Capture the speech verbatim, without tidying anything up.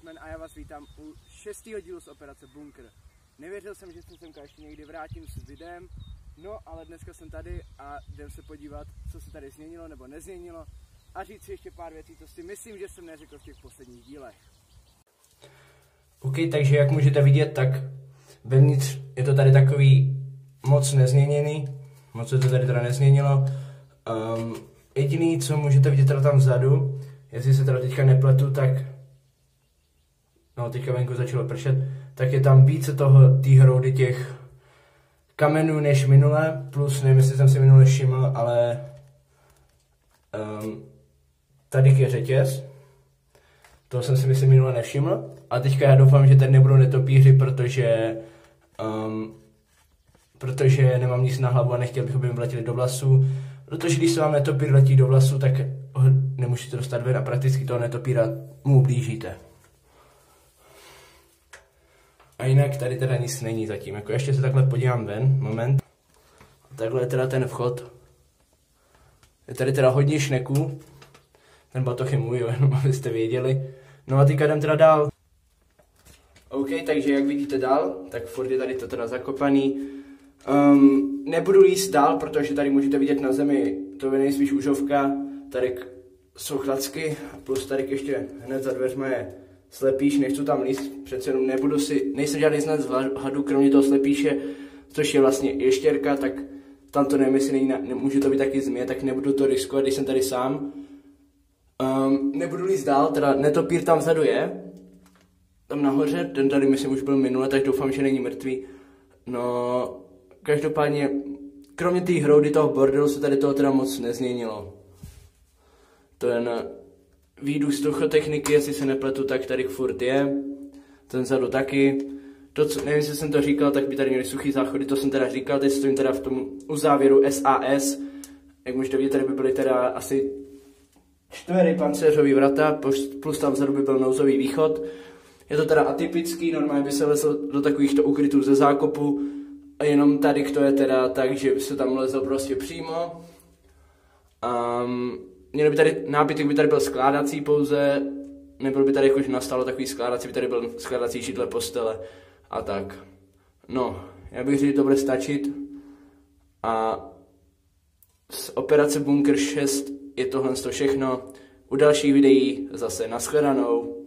Hoffman a já vás vítám u šestého dílu z Operace Bunkr. Nevěřil jsem, že se semka ještě někdy vrátím s videem, no ale dneska jsem tady a jdem se podívat, co se tady změnilo nebo nezměnilo a říct si ještě pár věcí, co si myslím, že jsem neřekl v těch posledních dílech. OK, takže jak můžete vidět, tak vevnitř je to tady takový moc nezměněný, moc se to tady teda nezměnilo. Um, jediný, co můžete vidět teda tam vzadu, jestli se teda teďka nepletu, tak no teďka venku začalo pršet, tak je tam více toho, té hroudy těch kamenů než minule, plus nevím, jestli jsem si minule všiml, ale um, tady je řetěz, toho jsem si myslím minule nevšiml, a teďka já doufám, že tady nebudou netopíři, protože um, protože nemám nic na hlavu a nechtěl bych, aby mi vletěli do vlasů, protože když se vám netopír letí do vlasů, tak ho nemůžete dostat ven a prakticky toho netopíra mu ublížíte. A jinak tady teda nic není zatím, jako ještě se takhle podívám ven, moment. Takhle je teda ten vchod. Je tady teda hodně šneků, ten batoh je můj, jenom abyste věděli. No a teďka jdem teda dál. OK, takže jak vidíte dál, tak furt je tady to teda zakopaný. Um, nebudu jíst dál, protože tady můžete vidět na zemi, to je nejspíš užovka, tady jsou chlacky, plus tady ještě hned za dveřma je slepíš, nechci tam líst, přece jenom nebudu si, nejsem žádný znalec hadu, kromě toho slepíše, což je vlastně ještěrka, tak tam to nevím, jestli není, ne, může to být taky změ, tak nebudu to riskovat, když jsem tady sám. Um, nebudu líst dál, teda netopír tam vzadu je, tam nahoře, ten tady myslím už byl minule, tak doufám, že není mrtvý. No, každopádně, kromě té hroudy toho bordelu se tady toho teda moc nezměnilo. Ten výduch vzduchotechniky, jestli se nepletu, tak tady furt je. Ten vzadu taky. To, co, nevím, jestli jsem to říkal, tak by tady měli suchý záchody, to jsem teda říkal, teď stojím teda v tom uzávěru S A S. Jak můžete vidět, tady by byly teda asi čtyři pancéřový vrata, plus tam vzadu by byl nouzový východ. Je to teda atypický, normálně by se lezl do takovýchto ukrytů ze zákopu, a jenom tady to je teda tak, že by se tam lezl prostě přímo. Um, měl by tady, nábytek by tady byl skládací pouze, nebyl by tady jakož nastalo takový skládací, by tady byl skládací židle, postele a tak. No, já bych řekl, že to bude stačit. A z Operace Bunkr šest je tohle všechno. U dalších videí zase nashledanou.